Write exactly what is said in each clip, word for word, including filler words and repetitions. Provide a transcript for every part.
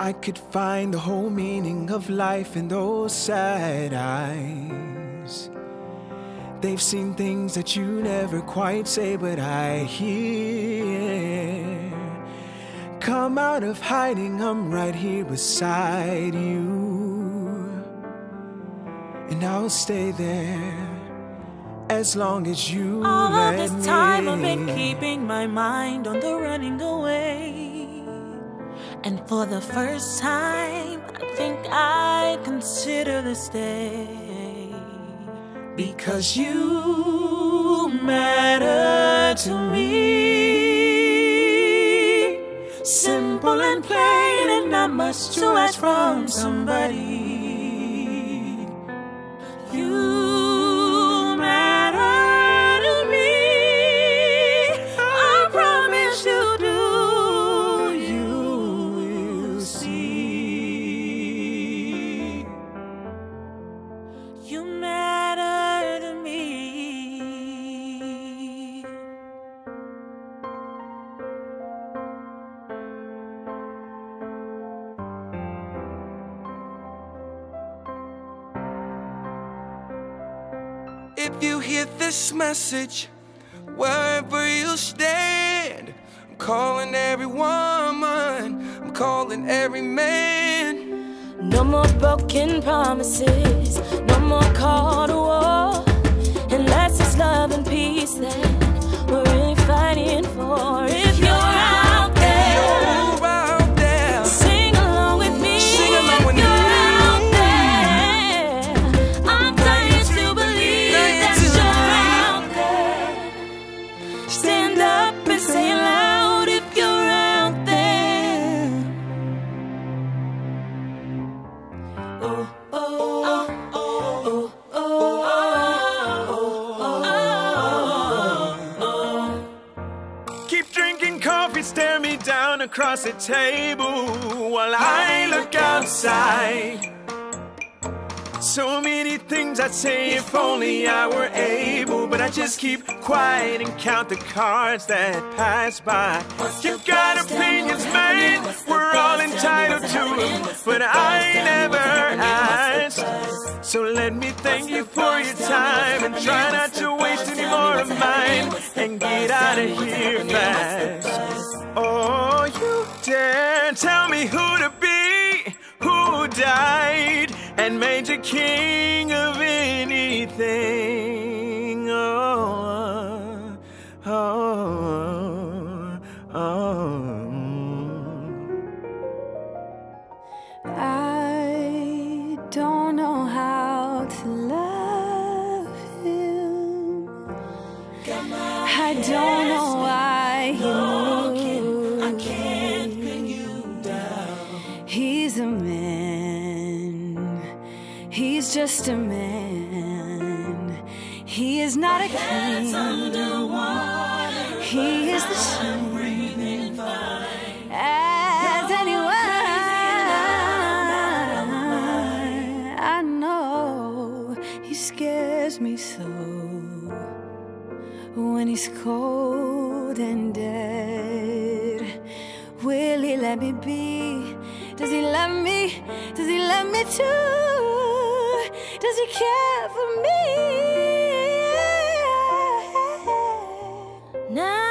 I could find the whole meaning of life in those sad eyes. They've seen things that you never quite say, but I hear. Come out of hiding, I'm right here beside you. And I'll stay there as long as you All let of this me. time I've been keeping my mind on the running away. And for the first time, I think I consider this day. Because you matter to me. Simple and plain and not much to ask from somebody. You matter to me. I promise you do. You will see. You matter to me. If you hear this message, wherever you stand, I'm calling every woman, I'm calling every man. No more broken promises, no more call to war. Unless it's love and peace that we're really fighting for. If you're out there, You're out there, sing along with me. Sing along with if you're me. out there, I'm dying to believe that you're out there. Stand up and say it loud if you're out there. Oh, oh, oh, oh, oh, oh, oh, oh. keep drinking coffee, stare me down across the table while I look outside. So many things I'd say if only I were able, but I just keep quiet and count the cards that pass by. You got opinions, man, we're all entitled to them, but I never asked. So let me thank you for your time and try not to waste any more of mine and get out of here fast. Oh, you dare tell me who to be, who died and made you king of anything. Oh, oh, oh. I don't know how to love him. I don't know why he moved. I can't pin you down. He's a man. He's just a man. He is not a king. He is the same as anyone. I know he scares me so when he's cold and dead. Will he let me be? Does he love me? Does he love me too? Does he care for me? Now,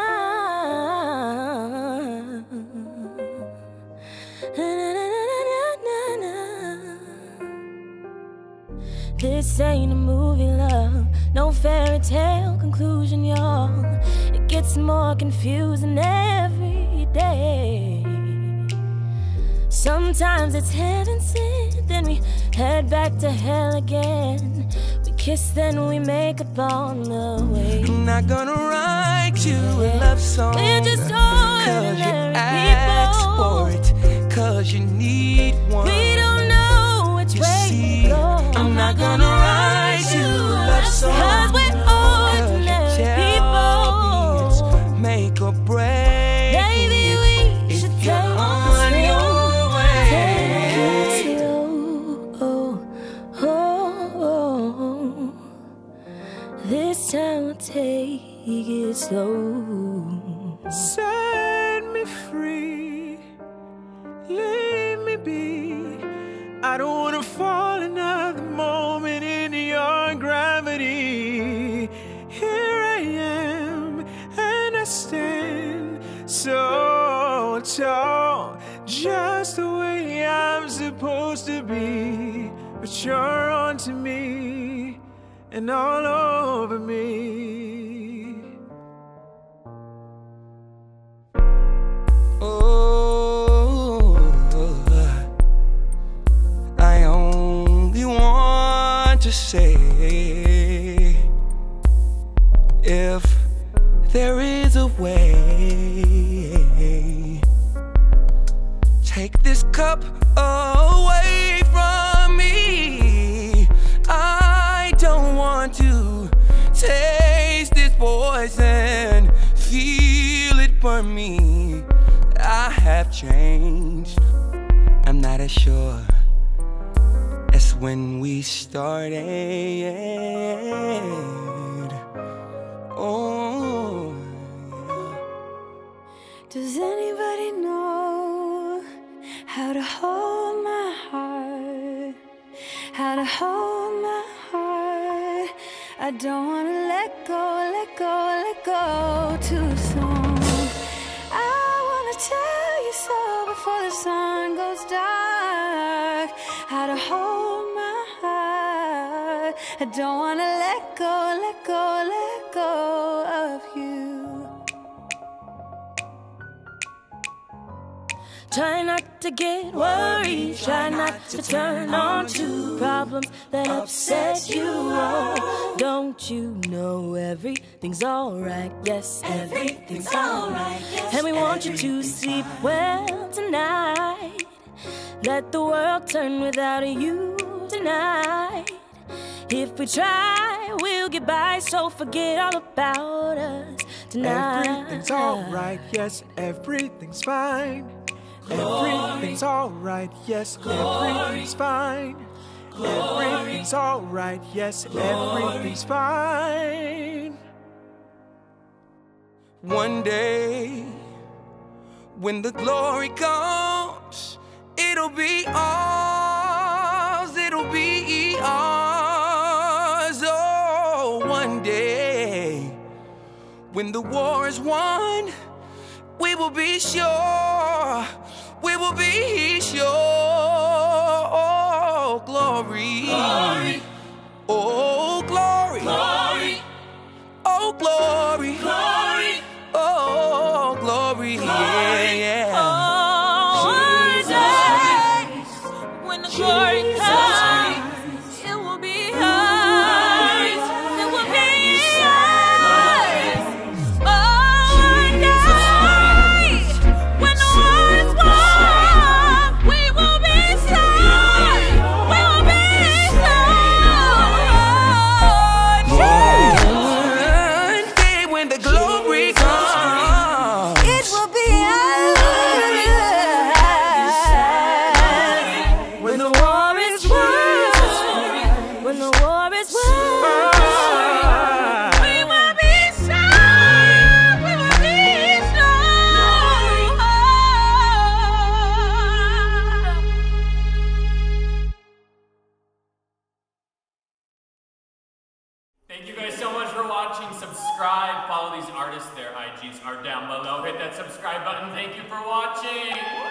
this ain't a movie, love, no fairy tale conclusion, y'all. It gets more confusing every day. Sometimes it's heaven sent, then we head back to hell again. We kiss, then we make up on the way. I'm not gonna write you a love song, We're just cause you asked for it, cause you need one. We don't know which You way see, to go. I'm not gonna write you a love song, cause we're ordinary people. Make or break. Maybe we should take it on slow. your way. Take it slow. Oh, oh, oh. This time I'll take it slow. Set me free, leave be. I don't wanna fall another moment into your gravity. Here I am, and I stand so tall, just the way I'm supposed to be. But you're onto me and all over me. Oh, I only want to say, if there is a way, take this cup away from me. I don't want to taste this poison, feel it burn me. I have changed, I'm not as sure as when we started. Oh, does anybody know how to hold my heart? How to hold my heart? I don't wanna let go, let go, let go too soon. I wanna tell you so before the sun goes dark. How to hold my heart? I don't wanna let go, let go, let go of you. Try not to get worried, try not to turn on to problems that upset you. Oh, don't you know everything's alright? Yes, everything's alright. And we want you to sleep well tonight. Let the world turn without you tonight. If we try, we'll get by, so forget all about us tonight. Everything's alright, yes, everything's fine. Everything's alright, yes, everything's fine. Everything's alright, yes, everything's fine. one day, when the glory comes, it'll be ours, it'll be ours. Oh, one day, when the war is won, we will be sure, we will be sure. Oh, glory, glory. Oh, glory, Glory. Oh, glory, Glory. Oh, glory, yeah, yeah. Oh, one day, when the glory comes, it will be ours, it will be ours. Oh, one day, when the war is won, we will be saved, we will be saved. One day when the glory comes, It will be ours. When the war is won, when the war is won, we will be saved, we will be saved. Thank you guys so much for watching. Subscribe, follow these artists. Their I Gs are down below. Hit that subscribe button. Thank you for watching.